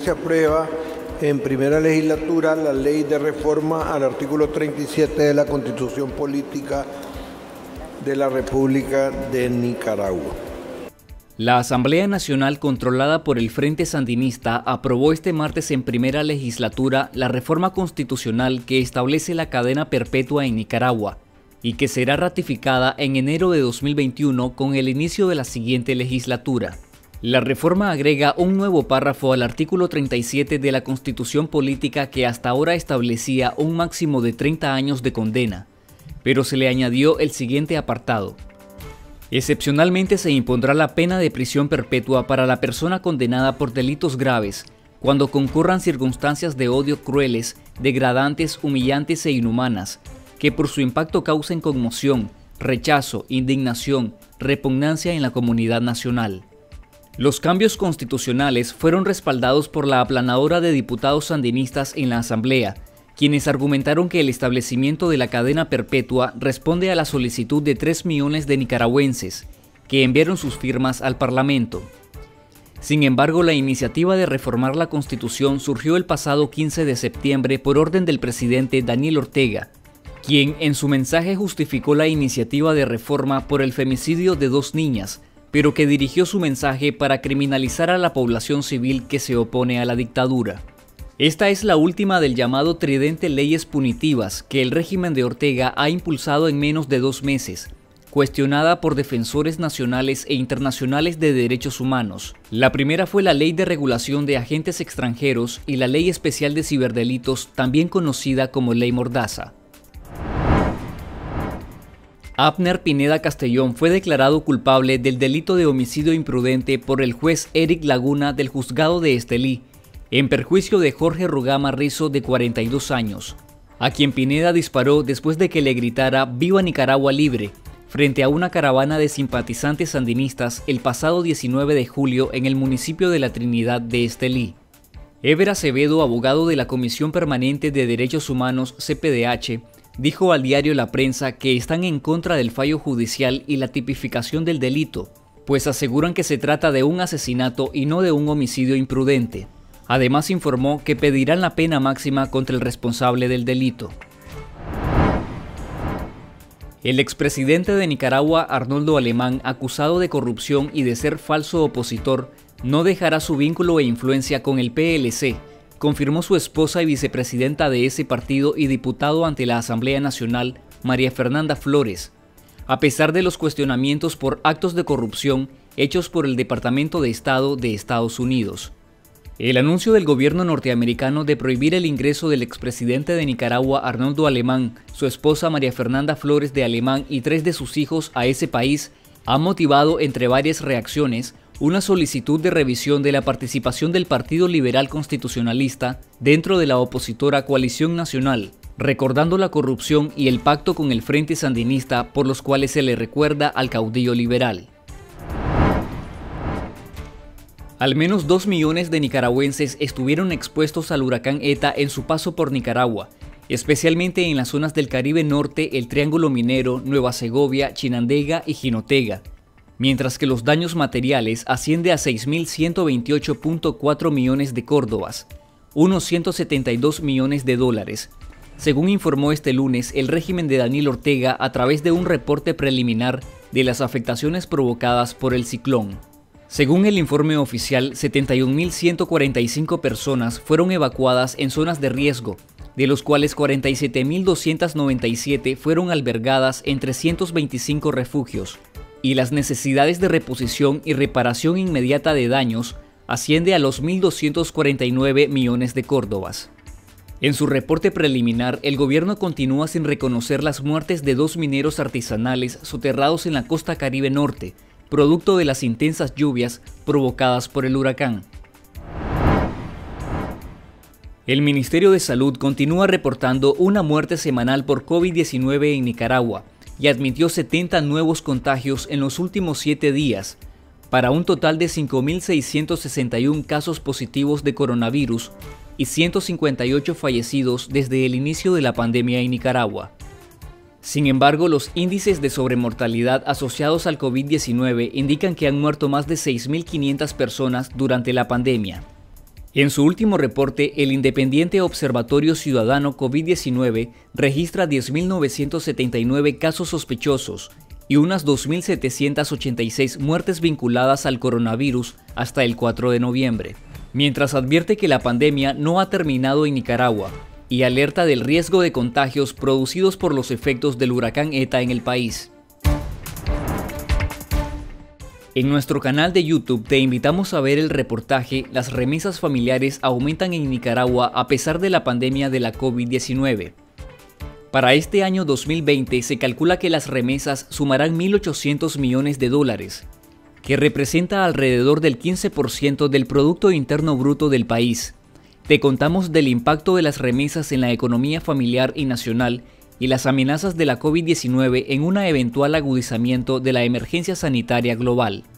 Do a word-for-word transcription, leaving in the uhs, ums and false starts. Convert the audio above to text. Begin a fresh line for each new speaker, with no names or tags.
Se aprueba en primera legislatura la ley de reforma al artículo treinta y siete de la Constitución Política de la República de Nicaragua.
La Asamblea Nacional, controlada por el Frente Sandinista, aprobó este martes en primera legislatura la reforma constitucional que establece la cadena perpetua en Nicaragua y que será ratificada en enero de dos mil veintiuno con el inicio de la siguiente legislatura. La reforma agrega un nuevo párrafo al artículo treinta y siete de la Constitución Política que hasta ahora establecía un máximo de treinta años de condena, pero se le añadió el siguiente apartado. Excepcionalmente se impondrá la pena de prisión perpetua para la persona condenada por delitos graves, cuando concurran circunstancias de odio crueles, degradantes, humillantes e inhumanas, que por su impacto causen conmoción, rechazo, indignación, repugnancia en la comunidad nacional. Los cambios constitucionales fueron respaldados por la aplanadora de diputados sandinistas en la Asamblea, quienes argumentaron que el establecimiento de la cadena perpetua responde a la solicitud de tres millones de nicaragüenses, que enviaron sus firmas al Parlamento. Sin embargo, la iniciativa de reformar la Constitución surgió el pasado quince de septiembre por orden del presidente Daniel Ortega, quien en su mensaje justificó la iniciativa de reforma por el femicidio de dos niñas, pero que dirigió su mensaje para criminalizar a la población civil que se opone a la dictadura. Esta es la última del llamado tridente leyes punitivas que el régimen de Ortega ha impulsado en menos de dos meses, cuestionada por defensores nacionales e internacionales de derechos humanos. La primera fue la Ley de Regulación de Agentes Extranjeros y la Ley Especial de Ciberdelitos, también conocida como Ley Mordaza. Abner Pineda Castellón fue declarado culpable del delito de homicidio imprudente por el juez Eric Laguna del Juzgado de Estelí, en perjuicio de Jorge Rugama Rizo, de cuarenta y dos años, a quien Pineda disparó después de que le gritara «Viva Nicaragua libre» frente a una caravana de simpatizantes sandinistas el pasado diecinueve de julio en el municipio de La Trinidad de Estelí. Ever Acevedo, abogado de la Comisión Permanente de Derechos Humanos C P D H, dijo al diario La Prensa que están en contra del fallo judicial y la tipificación del delito, pues aseguran que se trata de un asesinato y no de un homicidio imprudente. Además informó que pedirán la pena máxima contra el responsable del delito. El expresidente de Nicaragua, Arnoldo Alemán, acusado de corrupción y de ser falso opositor, no dejará su vínculo e influencia con el P L C, confirmó su esposa y vicepresidenta de ese partido y diputado ante la Asamblea Nacional, María Fernanda Flores, a pesar de los cuestionamientos por actos de corrupción hechos por el Departamento de Estado de Estados Unidos. El anuncio del gobierno norteamericano de prohibir el ingreso del expresidente de Nicaragua, Arnoldo Alemán, su esposa María Fernanda Flores de Alemán y tres de sus hijos a ese país, ha motivado, entre varias reacciones, una solicitud de revisión de la participación del Partido Liberal Constitucionalista dentro de la opositora Coalición Nacional, recordando la corrupción y el pacto con el Frente Sandinista por los cuales se le recuerda al caudillo liberal. Al menos dos millones de nicaragüenses estuvieron expuestos al huracán ETA en su paso por Nicaragua, especialmente en las zonas del Caribe Norte, el Triángulo Minero, Nueva Segovia, Chinandega y Jinotega, mientras que los daños materiales ascienden a seis mil ciento veintiocho punto cuatro millones de córdobas, unos ciento setenta y dos millones de dólares, según informó este lunes el régimen de Daniel Ortega a través de un reporte preliminar de las afectaciones provocadas por el ciclón. Según el informe oficial, setenta y un mil ciento cuarenta y cinco personas fueron evacuadas en zonas de riesgo, de los cuales cuarenta y siete mil doscientas noventa y siete fueron albergadas en trescientos veinticinco refugios, y las necesidades de reposición y reparación inmediata de daños asciende a los mil doscientos cuarenta y nueve millones de córdobas. En su reporte preliminar, el gobierno continúa sin reconocer las muertes de dos mineros artesanales soterrados en la costa Caribe Norte, producto de las intensas lluvias provocadas por el huracán. El Ministerio de Salud continúa reportando una muerte semanal por COVID diecinueve en Nicaragua y admitió setenta nuevos contagios en los últimos siete días, para un total de cinco mil seiscientos sesenta y uno casos positivos de coronavirus y ciento cincuenta y ocho fallecidos desde el inicio de la pandemia en Nicaragua. Sin embargo, los índices de sobremortalidad asociados al COVID diecinueve indican que han muerto más de seis mil quinientas personas durante la pandemia. En su último reporte, el Independiente Observatorio Ciudadano COVID diecinueve registra diez mil novecientos setenta y nueve casos sospechosos y unas dos mil setecientas ochenta y seis muertes vinculadas al coronavirus hasta el cuatro de noviembre, mientras advierte que la pandemia no ha terminado en Nicaragua y alerta del riesgo de contagios producidos por los efectos del huracán ETA en el país. En nuestro canal de YouTube te invitamos a ver el reportaje "Las remesas familiares aumentan en Nicaragua a pesar de la pandemia de la COVID diecinueve". Para este año dos mil veinte se calcula que las remesas sumarán mil ochocientos millones de dólares, que representa alrededor del quince por ciento del Producto Interno Bruto del país. Te contamos del impacto de las remesas en la economía familiar y nacional y las amenazas de la COVID diecinueve en un eventual agudizamiento de la emergencia sanitaria global.